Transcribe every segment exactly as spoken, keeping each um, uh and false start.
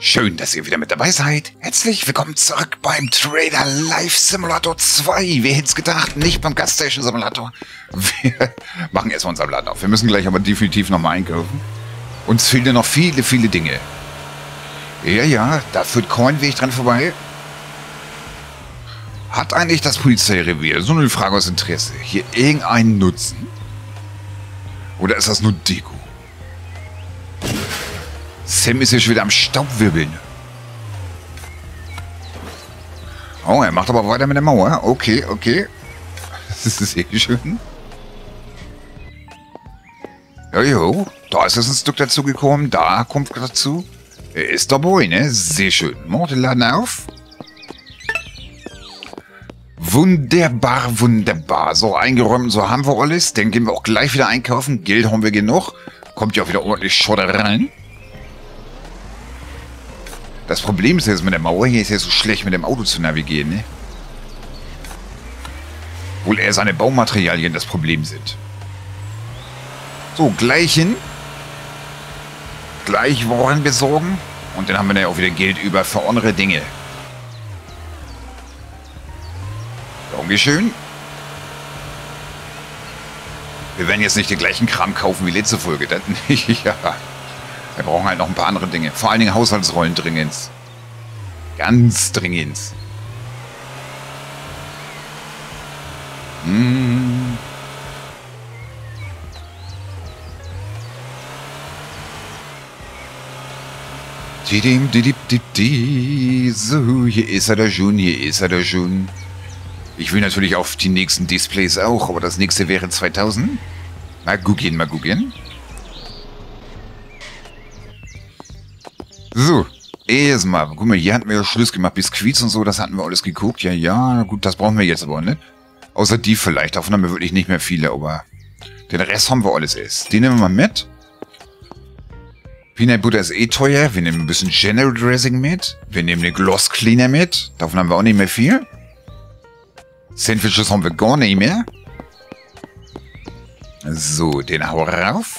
Schön, dass ihr wieder mit dabei seid. Herzlich willkommen zurück beim Trader Life Simulator zwei. Wer hätte es gedacht? Nicht beim Gas Station Simulator. Wir machen erstmal unseren Laden auf. Wir müssen gleich aber definitiv nochmal einkaufen. Uns fehlen ja noch viele, viele Dinge. Ja, ja, da führt kein Weg dran vorbei. Hat eigentlich das Polizeirevier, so eine Frage aus Interesse, hier irgendeinen Nutzen? Oder ist das nur Deko? Sam ist hier schon wieder am Staubwirbeln. Oh, er macht aber weiter mit der Mauer. Okay, okay. Das ist sehr schön. Jojo, da ist jetzt ein Stück dazu gekommen. Da kommt dazu. Er ist dabei, ne? Sehr schön. Macht den Laden auf. Wunderbar, wunderbar. So, eingeräumt, so haben wir alles. Dann gehen wir auch gleich wieder einkaufen. Geld haben wir genug. Kommt ja auch wieder ordentlich Schotter rein. Das Problem ist jetzt mit der Mauer, hier ist ja so schlecht mit dem Auto zu navigieren, ne? Wohl eher seine Baumaterialien das Problem sind. So, gleich hin. Gleich Waren besorgen. Und dann haben wir ja auch wieder Geld über für andere Dinge. Dankeschön. Wir werden jetzt nicht den gleichen Kram kaufen wie letzte Folge. Das nicht, ja. Wir brauchen halt noch ein paar andere Dinge. Vor allen Dingen Haushaltsrollen dringend. Ganz dringend. Hm. Didim, didip, didip, so, hier ist er da schon, hier ist er da schon. Ich will natürlich auf die nächsten Displays auch, aber das nächste wäre zweitausend. Mal gucken, mal gucken. So, erstmal, guck mal, hier hatten wir ja Schluss gemacht, Biskuits und so, das hatten wir alles geguckt. Ja, ja, gut, das brauchen wir jetzt aber nicht. Außer die vielleicht, davon haben wir wirklich nicht mehr viele, aber den Rest haben wir alles erst. Den nehmen wir mal mit. Peanut Butter ist eh teuer, wir nehmen ein bisschen General Dressing mit. Wir nehmen den Gloss Cleaner mit, davon haben wir auch nicht mehr viel. Sandwiches haben wir gar nicht mehr. So, den hauen wir rauf.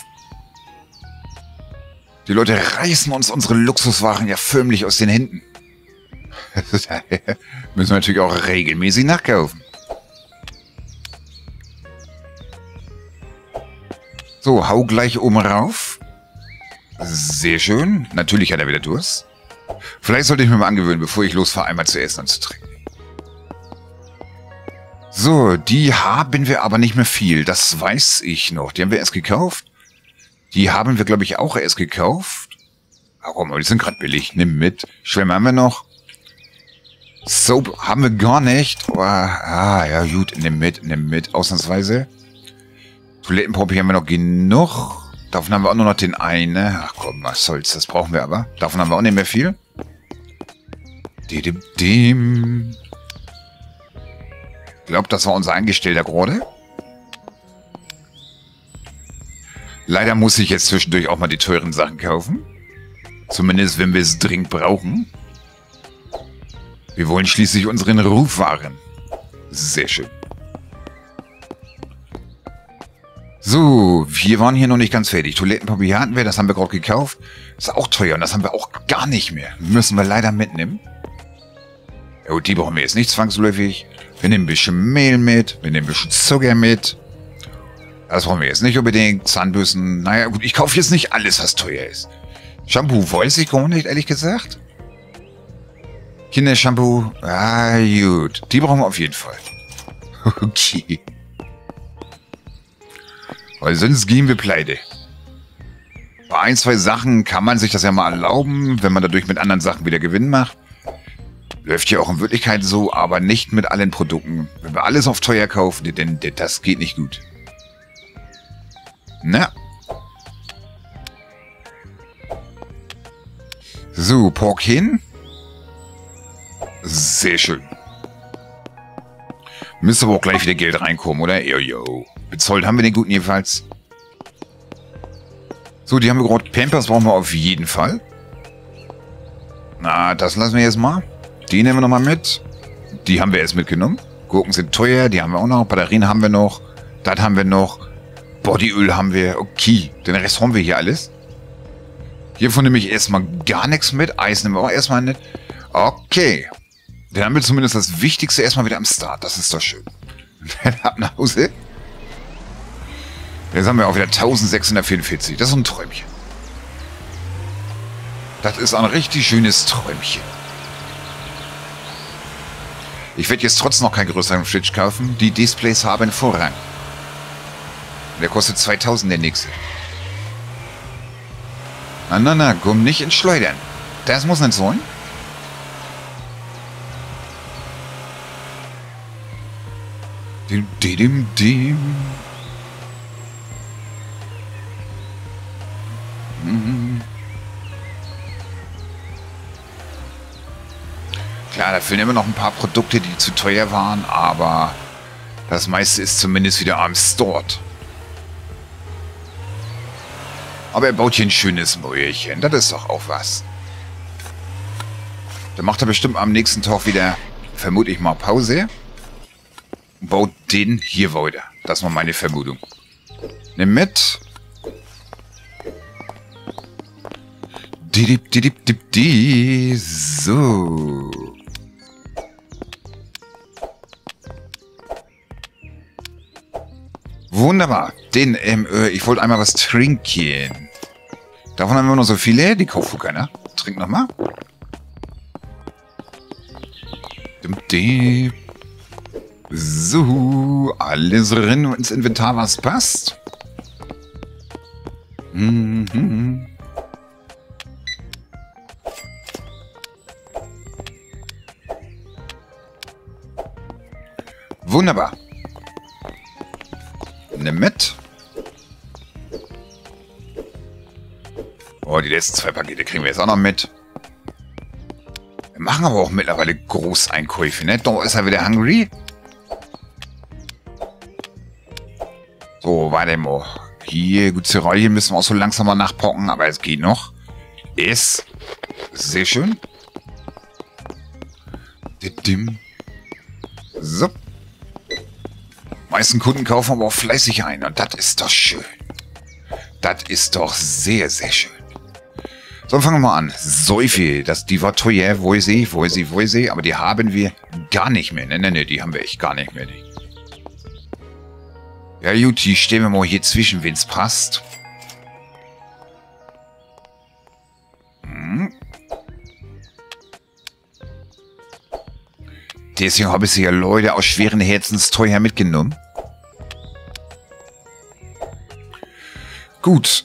Die Leute reißen uns unsere Luxuswaren ja förmlich aus den Händen. Müssen wir natürlich auch regelmäßig nachkaufen. So, hau gleich oben rauf. Sehr schön. Natürlich hat er wieder Durst. Vielleicht sollte ich mir mal angewöhnen, bevor ich losfahre, einmal zu essen und zu trinken. So, die haben wir aber nicht mehr viel. Das weiß ich noch. Die haben wir erst gekauft. Die haben wir, glaube ich, auch erst gekauft. Warum? Aber die sind gerade billig. Nimm mit. Schwämme haben wir noch. Soap haben wir gar nicht. Aber, ah, ja, gut. Nimm mit, nimm mit. Ausnahmsweise. Toilettenpapier haben wir noch genug. Davon haben wir auch nur noch den einen. Ach komm, was soll's. Das brauchen wir aber. Davon haben wir auch nicht mehr viel. Didim, dim. Ich glaube, das war unser Angestellter gerade. Leider muss ich jetzt zwischendurch auch mal die teuren Sachen kaufen. Zumindest, wenn wir es dringend brauchen. Wir wollen schließlich unseren Ruf wahren. Sehr schön. So, wir waren hier noch nicht ganz fertig. Toilettenpapier hatten wir, das haben wir gerade gekauft. Ist auch teuer und das haben wir auch gar nicht mehr. Müssen wir leider mitnehmen. Ja, die brauchen wir jetzt nicht zwangsläufig. Wir nehmen ein bisschen Mehl mit. Wir nehmen ein bisschen Zucker mit. Das brauchen wir jetzt nicht unbedingt. Zahnbürsten. Naja, gut, ich kaufe jetzt nicht alles, was teuer ist. Shampoo weiß ich gar nicht, ehrlich gesagt. Kindershampoo. Ah, gut. Die brauchen wir auf jeden Fall. Okay. Weil sonst gehen wir pleite. Bei ein, zwei Sachen kann man sich das ja mal erlauben, wenn man dadurch mit anderen Sachen wieder Gewinn macht. Läuft ja auch in Wirklichkeit so, aber nicht mit allen Produkten. Wenn wir alles auf teuer kaufen, denn das geht nicht gut. Na. So, Pork hin. Sehr schön. Müsste aber auch gleich wieder Geld reinkommen, oder? Jojo. Bezahlt haben wir den guten jedenfalls. So, die haben wir gerade. Pampers brauchen wir auf jeden Fall. Na, das lassen wir jetzt mal. Die nehmen wir nochmal mit. Die haben wir erst mitgenommen. Gurken sind teuer, die haben wir auch noch. Batterien haben wir noch. Das haben wir noch. Bodyöl haben wir. Okay, den Rest haben wir hier alles. Hiervon nehme ich erstmal gar nichts mit. Eis nehmen wir auch erstmal nicht. Okay. Dann haben wir zumindest das Wichtigste erstmal wieder am Start. Das ist doch schön. Dann ab nach Hause. Jetzt haben wir auch wieder eintausendsechshundertvierundvierzig. Das ist ein Träumchen. Das ist ein richtig schönes Träumchen. Ich werde jetzt trotzdem noch keinen größeren Fridge kaufen. Die Displays haben Vorrang. Der kostet zweitausend der nächste. Na, na, na, komm nicht ins Schleudern. Das muss nicht sein. Dim, dim, dim. Mhm. Klar, da fehlen immer noch ein paar Produkte, die zu teuer waren, aber das meiste ist zumindest wieder am Start. Aber er baut hier ein schönes Mäuerchen. Das ist doch auch was. Dann macht er bestimmt am nächsten Tag wieder, vermute ich mal, Pause. Und baut den hier weiter. Das war meine Vermutung. Nimm mit. Didip, didip, dip, di. So. Wunderbar. Den, ähm, ich wollte einmal was trinken. Davon haben wir noch so viele. Die kauft keiner. Trink nochmal. So. Alles drin ins Inventar, was passt. Mhm. Wunderbar. Nimm mit. Oh, die letzten zwei Pakete kriegen wir jetzt auch noch mit. Wir machen aber auch mittlerweile Großeinkäufe, ne? Da ist er wieder hungry. So, warte mal. Hier, gut, Cerealien müssen wir auch so langsam mal nachpocken, aber es geht noch. Ist sehr schön. So. Meisten Kunden kaufen aber auch fleißig ein und das ist doch schön. Das ist doch sehr, sehr schön. So, fangen wir mal an. Säufe, das, die war teuer, wo ich sie, wo ich sie, wo ich sie, aber die haben wir gar nicht mehr. Ne, ne, ne, die haben wir echt gar nicht mehr. Die. Ja gut, die stellen wir mal hier zwischen, wenn es passt. Hm. Deswegen habe ich sie ja Leute aus schweren Herzens teuer mitgenommen. Gut.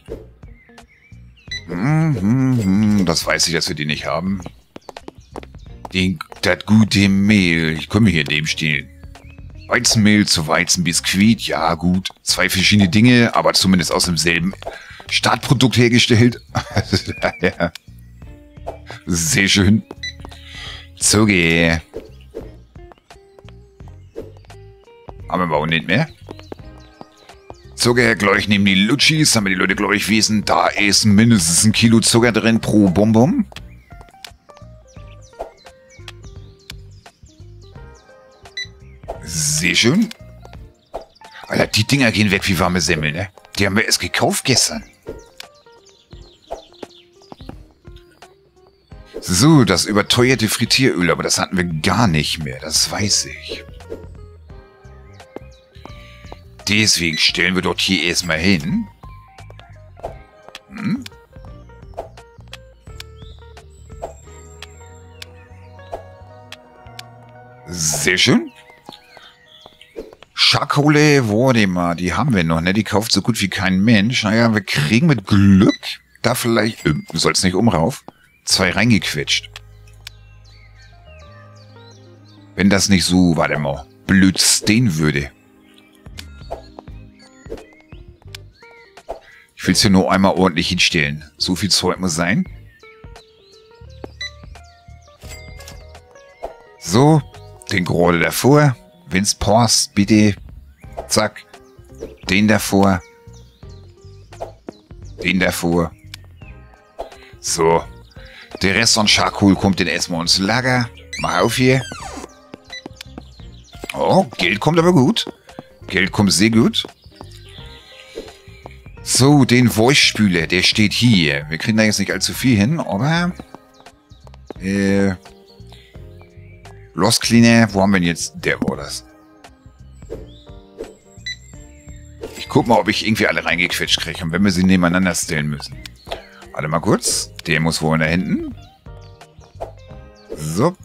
Hm, hm, hm, das weiß ich, dass wir die nicht haben. Den, das gute Mehl. Ich komme hier in dem stehen. Weizenmehl zu Weizenbiskuit. Ja, gut. Zwei verschiedene Dinge, aber zumindest aus demselben Startprodukt hergestellt. Ja. Sehr schön. Zuge. Aber wir auch nicht mehr. Zucker, gleich nehmen die Lutschis, damit die Leute gleich wissen, da ist mindestens ein Kilo Zucker drin pro Bonbon. Sehr schön. Alter, die Dinger gehen weg wie warme Semmel, ne? Die haben wir erst gekauft gestern. So, das überteuerte Frittieröl, aber das hatten wir gar nicht mehr, das weiß ich. Deswegen stellen wir dort hier erstmal hin. Hm? Sehr schön. Schakole, warte mal, die haben wir noch, ne? Die kauft so gut wie kein Mensch. Naja, wir kriegen mit Glück da vielleicht, äh, du sollst nicht umrauf, zwei reingequetscht. Wenn das nicht so, warte mal, blöd stehen würde. Ich will es hier nur einmal ordentlich hinstellen. So viel Zeug muss sein. So, den gerade davor. Wenn's passt, bitte. Zack. Den davor. Den davor. So. Der Rest an Charcoal kommt dann erstmal ins Lager. Mach auf hier. Oh, Geld kommt aber gut. Geld kommt sehr gut. So, den Voice-Spüler, der steht hier. Wir kriegen da jetzt nicht allzu viel hin, aber... Äh... Lost Cleaner, wo haben wir ihn jetzt? Der war das. Ich guck mal, ob ich irgendwie alle reingequetscht kriege und wenn wir sie nebeneinander stellen müssen. Warte mal kurz. Der muss wohl da hinten. So.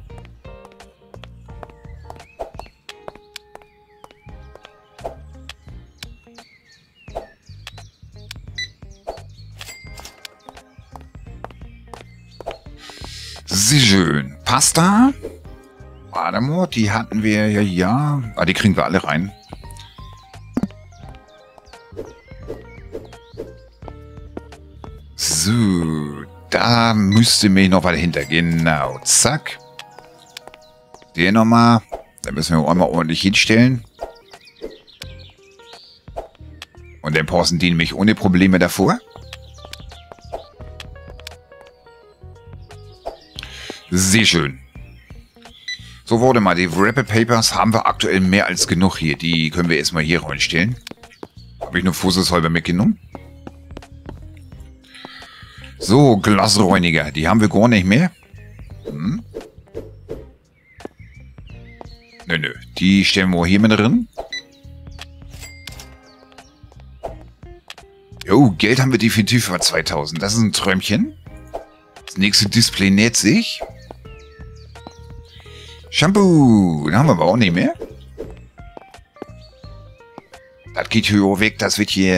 Sehr schön. Pasta. Warte mal, die hatten wir ja, ja. Ah, die kriegen wir alle rein. So, da müsste mir noch weiter hinter. Genau, zack. Der nochmal. Da müssen wir einmal ordentlich hinstellen. Und dann passen die nämlich ohne Probleme davor. Sehr schön. So, warte mal, die Wrapper Papers haben wir aktuell mehr als genug hier. Die können wir erstmal hier reinstellen. Habe ich nur vorsichtshalber mitgenommen. So, Glasreiniger, die haben wir gar nicht mehr. Hm. Nö, nö, die stellen wir hier mit drin. Jo, Geld haben wir definitiv für zweitausend. Das ist ein Träumchen. Das nächste Display näht sich. Shampoo, den haben wir aber auch nicht mehr. Das geht hier weg, das wird hier...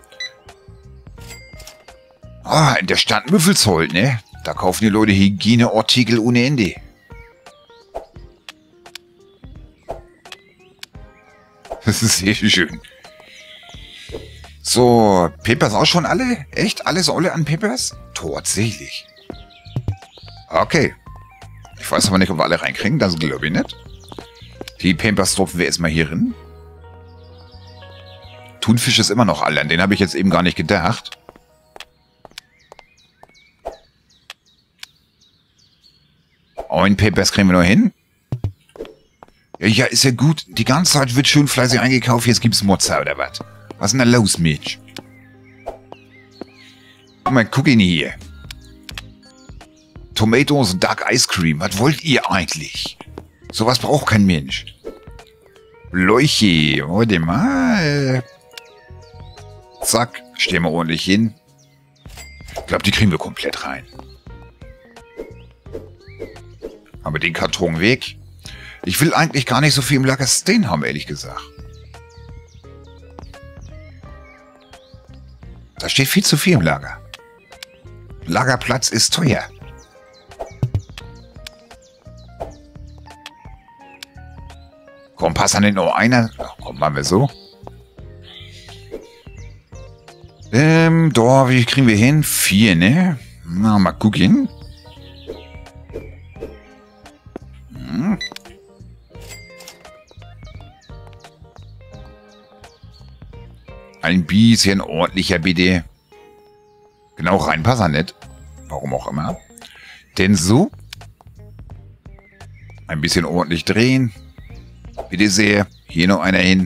Ah, in der Stadt Müffelsholt, ne? Da kaufen die Leute Hygieneartikel ohne Ende. Das ist sehr schön. So, Papers auch schon alle? Echt? Alles alle an Papers? Tatsächlich. Okay. Ich weiß aber nicht, ob wir alle reinkriegen. Das glaube ich nicht. Die Pampers stopfen wir erstmal hier rein. Thunfisch ist immer noch alle. An den habe ich jetzt eben gar nicht gedacht. Ein Papers kriegen wir noch hin. Ja, ja, ist ja gut. Die ganze Zeit wird schön fleißig eingekauft. Jetzt gibt's Mozza oder was? Was ist denn da los, Mensch? Guck mal, guck ihn hier. Tomatoes und Dark Ice Cream. Was wollt ihr eigentlich? Sowas braucht kein Mensch. Bläuche. Warte mal. Zack. Stellen wir ordentlich hin. Ich glaube, die kriegen wir komplett rein. Aber den Karton weg. Ich will eigentlich gar nicht so viel im Lager stehen haben, ehrlich gesagt. Da steht viel zu viel im Lager. Lagerplatz ist teuer. Komm, passt an den nur einer. Ach, komm, machen wir so. Ähm, da, wie kriegen wir hin? Vier, ne? Na, mal gucken. Hm. Ein bisschen ordentlicher, bitte. Genau, reinpassen nicht. Warum auch immer. Denn so. Ein bisschen ordentlich drehen. Bitte sehr. Hier noch einer hin.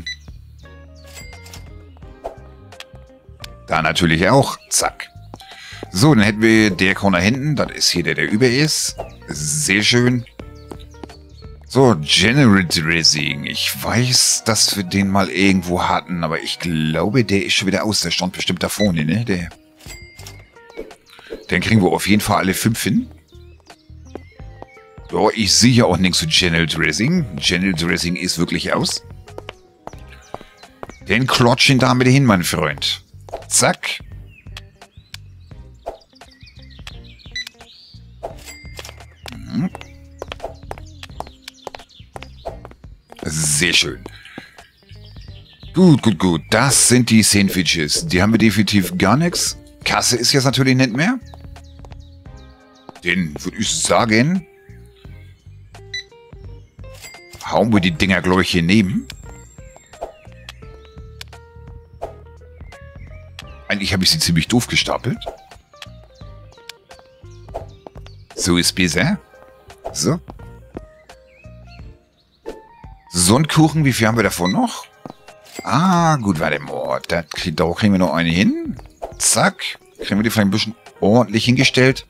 Da natürlich auch. Zack. So, dann hätten wir der Corner hinten. Das ist hier der, der über ist. Sehr schön. So, General Dressing. Ich weiß, dass wir den mal irgendwo hatten, aber ich glaube, der ist schon wieder aus. Der stand bestimmt da vorne, ne? Der. Den kriegen wir auf jeden Fall alle fünf hin. Ja, ich sehe ja auch nichts zu General Dressing. General Dressing ist wirklich aus. Den klotschen da mit hin, mein Freund. Zack. Mhm. Sehr schön. Gut, gut, gut. Das sind die Sandwiches. Die haben wir definitiv gar nichts. Kasse ist jetzt natürlich nicht mehr. Den würde ich sagen, hauen wir die Dinger, glaube ich, hier neben. Eigentlich habe ich sie ziemlich doof gestapelt. So ist besser. So. Sonnenkuchen, wie viel haben wir davon noch? Ah, gut, warte mal. Da, da kriegen wir noch eine hin. Zack. Kriegen wir die vielleicht ein bisschen ordentlich hingestellt.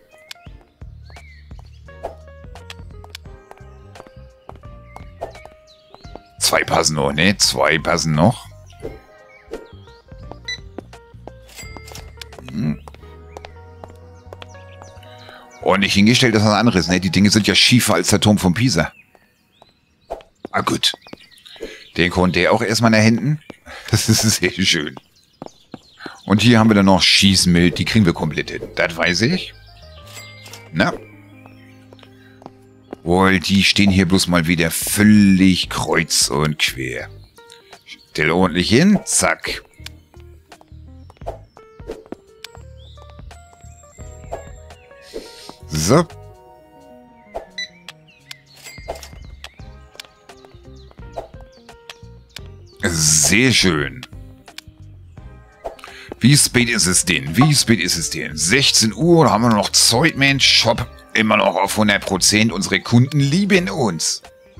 Zwei passen noch, ne? Zwei passen noch. Hm. Ordentlich hingestellt ist was anderes, ne? Die Dinge sind ja schiefer als der Turm von Pisa. Ah, gut. Den konnte er auch erstmal nach hinten. Das ist sehr schön. Und hier haben wir dann noch Schießmild. Die kriegen wir komplett hin. Das weiß ich. Na? Wohl, die stehen hier bloß mal wieder völlig kreuz und quer. Stell ordentlich hin. Zack. So. Sehr schön. Wie spät ist es denn? Wie spät ist es denn? sechzehn Uhr, da haben wir noch Zeit, Mensch. Shop immer noch auf hundert Prozent. Unsere Kunden lieben uns.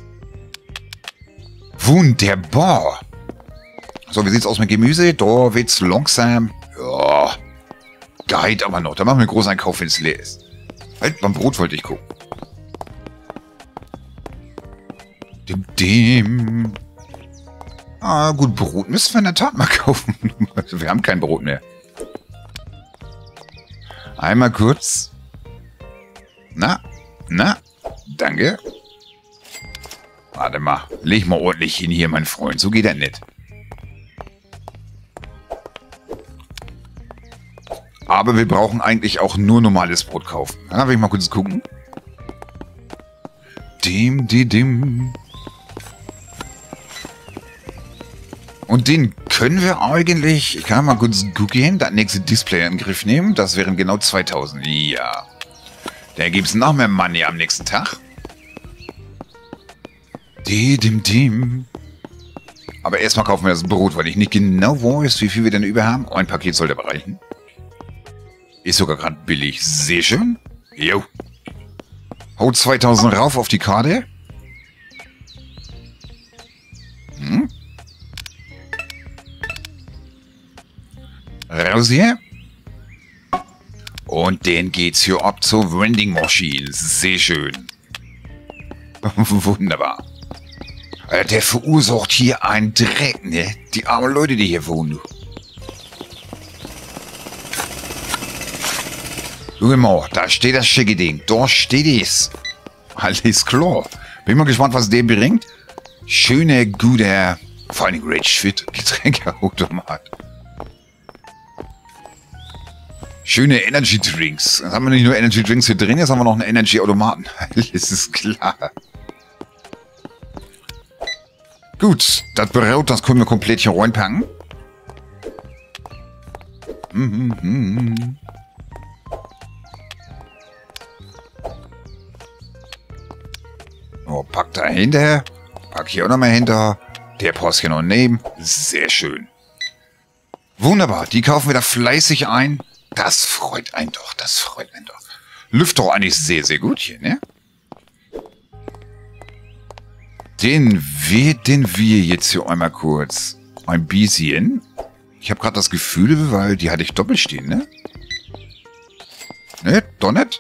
Wunderbar. So, wie sieht's aus mit Gemüse? Da wird's langsam. Ja. Geht aber noch. Da machen wir einen Großeinkauf, wenn es leer ist. Halt, beim Brot wollte ich gucken. Dim, dim. Ah, gut, Brot müssen wir in der Tat mal kaufen. Wir haben kein Brot mehr. Einmal kurz. Na, na, danke. Warte mal, leg mal ordentlich hin hier, mein Freund. So geht er nicht. Aber wir brauchen eigentlich auch nur normales Brot kaufen. Da will ich mal kurz gucken. Dim, dim, dim. Und den können wir eigentlich, ich kann mal kurz gucken, das nächste Display in den Griff nehmen. Das wären genau zweitausend. Ja. Da gibt es noch mehr Money am nächsten Tag. Dim, dim. Aber erstmal kaufen wir das Brot, weil ich nicht genau weiß, wie viel wir denn über haben. Ein Paket sollte aber reichen. Ist sogar gerade billig. Sehr schön. Jo. Haut zweitausend rauf auf die Karte. Hm. Raus hier. Und den geht's hier ab zur Vending Machine. Sehr schön. Wunderbar. Der verursacht hier einen Dreck, ne? Die armen Leute, die hier wohnen. Guck mal, da steht das schicke Ding. Da steht es. Alles klar. Bin mal gespannt, was der bringt. Schöner, guter, vor allem Rage Fit Getränkeautomat. Schöne Energy Drinks. Jetzt haben wir nicht nur Energy Drinks hier drin, jetzt haben wir noch einen Energy Automaten. Das ist klar. Gut, das Brot, das können wir komplett hier reinpacken. Oh, pack da hinter. Pack hier auch noch mal hinter. Der passt hier noch neben. Sehr schön. Wunderbar, die kaufen wir da fleißig ein. Das freut einen doch, das freut einen doch. Lüftet doch eigentlich sehr, sehr gut hier, ne? Den werden wir jetzt hier einmal kurz ein bisschen. Ich habe gerade das Gefühl, weil die hatte ich doppelt stehen, ne? Ne, doch nicht?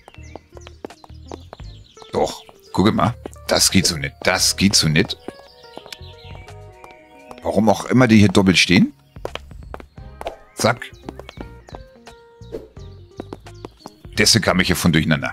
Doch, guck mal. Das geht so nicht, das geht so nicht. Warum auch immer die hier doppelt stehen. Zack. Deswegen kam ich hier von durcheinander.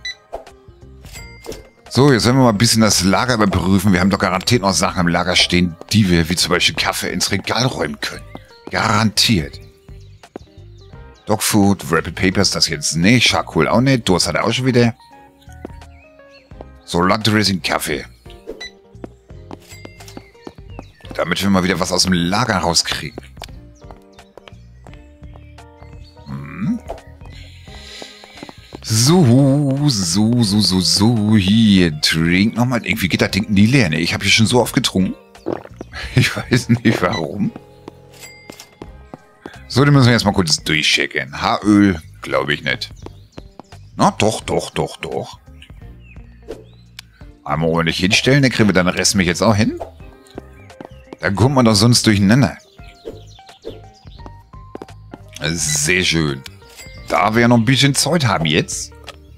So, jetzt sollen wir mal ein bisschen das Lager überprüfen. Wir haben doch garantiert noch Sachen im Lager stehen, die wir, wie zum Beispiel Kaffee, ins Regal räumen können. Garantiert. Dogfood, Rapid Papers, das jetzt nicht. Charcoal auch nicht. Durst hat er auch schon wieder. So, Dressing Kaffee. Damit wir mal wieder was aus dem Lager rauskriegen. Hm. So, so, so, so, so, hier, trink nochmal. Irgendwie geht das Ding nie leer, ne? Ich habe hier schon so oft getrunken. Ich weiß nicht warum. So, den müssen wir erstmal kurz durchchecken. Haaröl, glaube ich nicht. Na, doch, doch, doch, doch. Einmal ordentlich hinstellen, dann kriegen wir den Rest mich jetzt auch hin. Da kommt man doch sonst durcheinander. Sehr schön. Da wir ja noch ein bisschen Zeit haben jetzt.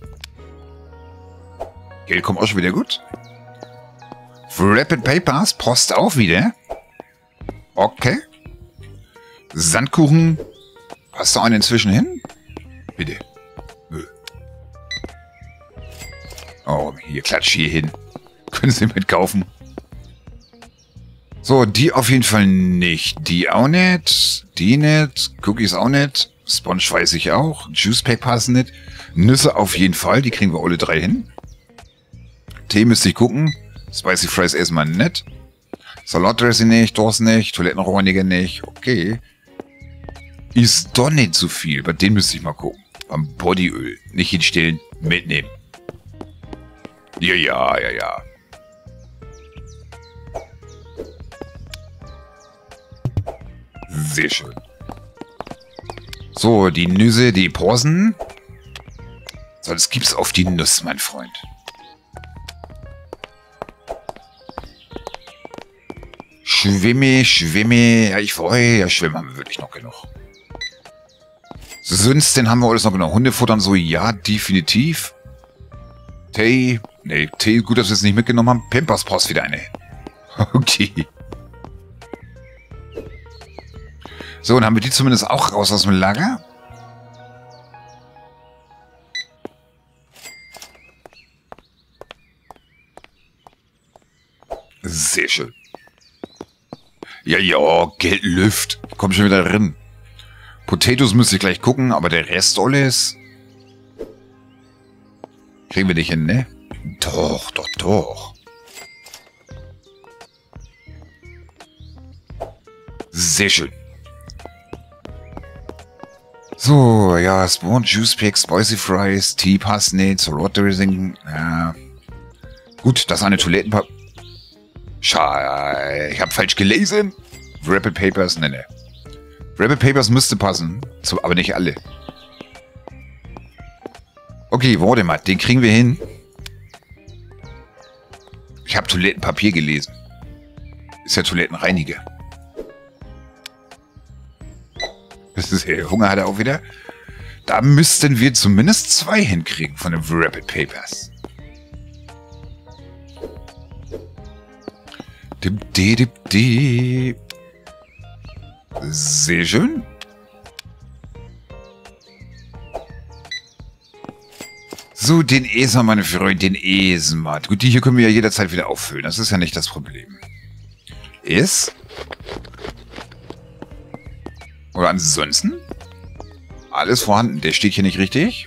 Geld kommt auch schon wieder gut. Rapid Papers, Post auch wieder. Okay. Sandkuchen. Hast du einen inzwischen hin? Bitte. Nö. Oh, hier, klatsch hier hin. Können Sie mitkaufen. So, die auf jeden Fall nicht. Die auch nicht. Die nicht. Cookies auch nicht. Sponge weiß ich auch. Juice Papers nicht. Nüsse auf jeden Fall. Die kriegen wir alle drei hin. Tee müsste ich gucken. Spicy Fries erstmal nicht. Salatdressing nicht. Toast nicht. Toilettenreiniger nicht. Okay. Ist doch nicht so viel. Bei denen müsste ich mal gucken. Beim Bodyöl. Nicht hinstellen. Mitnehmen. Ja, ja, ja, ja. Sehr schön. So, die Nüsse, die Posen. So, das gibt's auf die Nuss, mein Freund. Schwimme, schwimme. Ja, ich freue, ja, schwimmen haben wir wirklich noch genug. Sonst, den haben wir alles noch genug. Hundefuttern so, ja, definitiv. Tee, nee, Tee, gut, dass wir es nicht mitgenommen haben. Pampers brauchst wieder eine. Okay. So, dann haben wir die zumindest auch raus aus dem Lager. Sehr schön. Ja, ja, Geld lüft. Komm schon wieder drin. Potatoes müsste ich gleich gucken, aber der Rest alles... Kriegen wir nicht hin, ne? Doch, doch, doch. Sehr schön. So, ja, Spawn, Juice Pack, Spicy Fries, Tea passt nicht, Salat Dressing, ja. Gut, das ist eine Toilettenpapier. Scheiße, ich habe falsch gelesen. Rapid Papers, ne, ne. Rapid Papers müsste passen, aber nicht alle. Okay, warte mal, den kriegen wir hin. Ich habe Toilettenpapier gelesen. Ist ja Toilettenreiniger. Das ist, Hunger hat er auch wieder. Da müssten wir zumindest zwei hinkriegen von den Rapid Papers. Dip, di, dip, di. Sehr schön. So, den Esmer, meine Freunde, den Esmer. Gut, die hier können wir ja jederzeit wieder auffüllen. Das ist ja nicht das Problem. Ist... Oder ansonsten? Alles vorhanden. Der steht hier nicht richtig.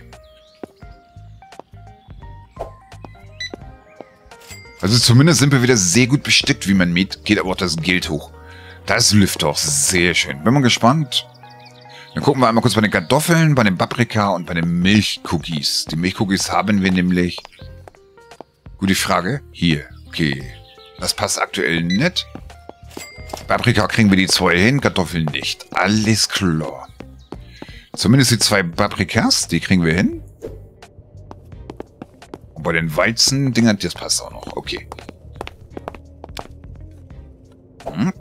Also zumindest sind wir wieder sehr gut bestückt, wie man sieht. Geht aber auch das Geld hoch. Das lüft doch sehr schön. Bin mal gespannt. Dann gucken wir einmal kurz bei den Kartoffeln, bei den Paprika und bei den Milchcookies. Die Milchcookies haben wir nämlich... Gute Frage. Hier. Okay. Das passt aktuell nicht. Paprika kriegen wir die zwei hin, Kartoffeln nicht. Alles klar. Zumindest die zwei Paprikas, die kriegen wir hin. Und bei den Weizen-Dingern, das passt auch noch. Okay. Hm.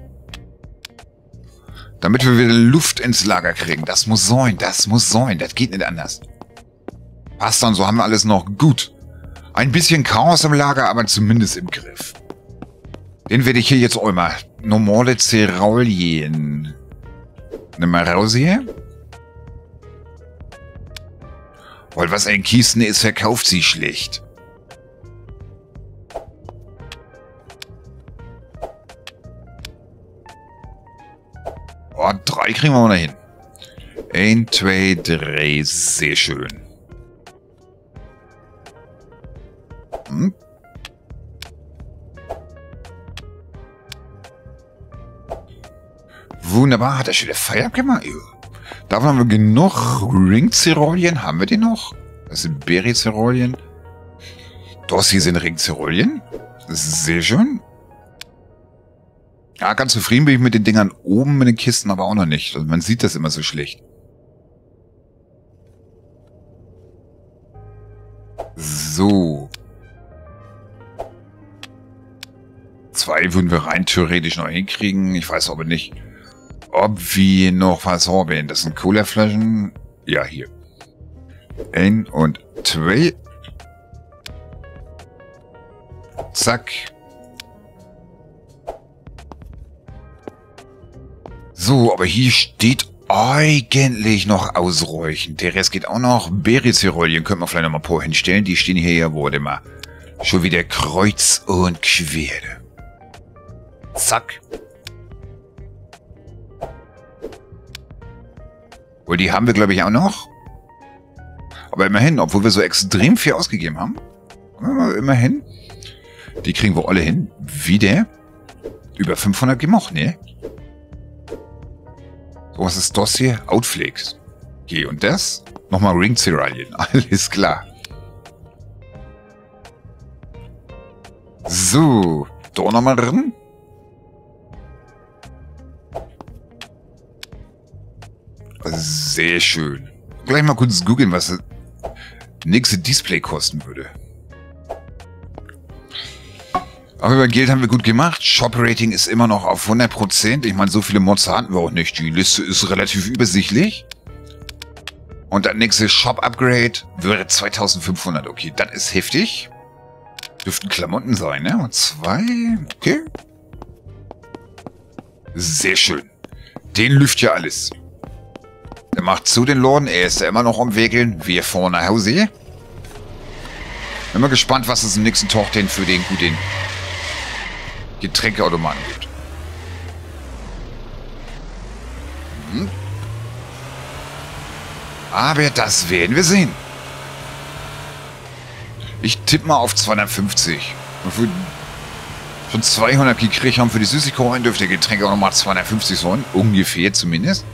Damit wir wieder Luft ins Lager kriegen. Das muss sein, das muss sein. Das geht nicht anders. Passt dann, so haben wir alles noch gut. Ein bisschen Chaos im Lager, aber zumindest im Griff. Den werde ich hier jetzt auch mal. Normale Cerealien. Nimm mal raus hier. Weil was ein Kisten ist, verkauft sie schlecht. Oh, drei kriegen wir mal hin. Ein, zwei, drei. Sehr schön. Hm? Wunderbar, hat er schon wieder Feierabend gemacht? Ja. Davon haben wir genug. Ringcerealien, haben wir die noch? Das sind Berry-Cerealien. Das hier sind Ringcerealien. Sehr schön. Ja, ganz zufrieden bin ich mit den Dingern oben in den Kisten, aber auch noch nicht. Also man sieht das immer so schlecht. So. zwei würden wir rein theoretisch noch hinkriegen. Ich weiß aber nicht, ob wir noch was haben. Das sind Colaflaschen. Ja, hier. Ein und zwei. Zack. So, aber hier steht eigentlich noch ausreichend. Der Rest geht auch noch. Beerizyrolien können wir vielleicht noch mal ein paar hinstellen. Die stehen hier ja, wurde mal schon wieder kreuz und quer. Zack. Weil die haben wir, glaube ich, auch noch. Aber immerhin, obwohl wir so extrem viel ausgegeben haben. Immerhin. Die kriegen wir alle hin. Wieder. Über fünfhundert gemocht, ne? So, was ist das hier? Outflakes. Okay, und das? Nochmal Ring-Cerealien. Alles klar. So. Da nochmal drin. Sehr schön. Gleich mal kurz googeln, was das nächste Display kosten würde. Aber über Geld haben wir gut gemacht. Shop-Rating ist immer noch auf hundert Prozent. Ich meine, so viele Mods hatten wir auch nicht. Die Liste ist relativ übersichtlich. Und das nächste Shop-Upgrade wäre zweitausendfünfhundert. Okay, das ist heftig. Dürften Klamotten sein, ne? Und zwei. Okay. Sehr schön. Den lüft ja alles. Er macht zu den Lorden. Er ist ja immer noch am Wägeln. Wir fahren nach Hause. Bin mal gespannt, was es im nächsten Tag denn für den guten Getränkeautomaten gibt. Hm. Aber das werden wir sehen. Ich tippe mal auf zweihundertfünfzig. Und für schon zweihundert gekriegt haben für die Süßigkeiten, dürfte der Getränkeautomat zweihundertfünfzig sein. Ungefähr zumindest.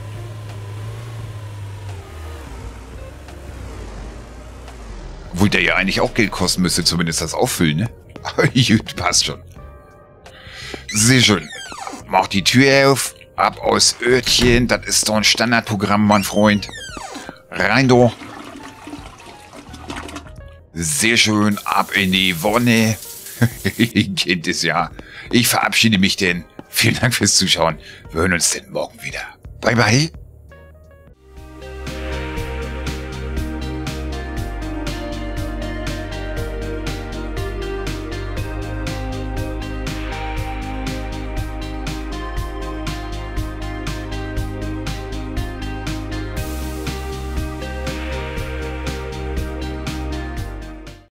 Obwohl der ja eigentlich auch Geld kosten müsste, zumindest das Auffüllen, ne? Aber gut, passt schon. Sehr schön. Mach die Tür auf. Ab aus Örtchen. Das ist doch ein Standardprogramm, mein Freund. Rein doch. Sehr schön. Ab in die Wonne. Ihr kennt es ja. Ich verabschiede mich denn. Vielen Dank fürs Zuschauen. Wir hören uns denn morgen wieder. Bye, bye.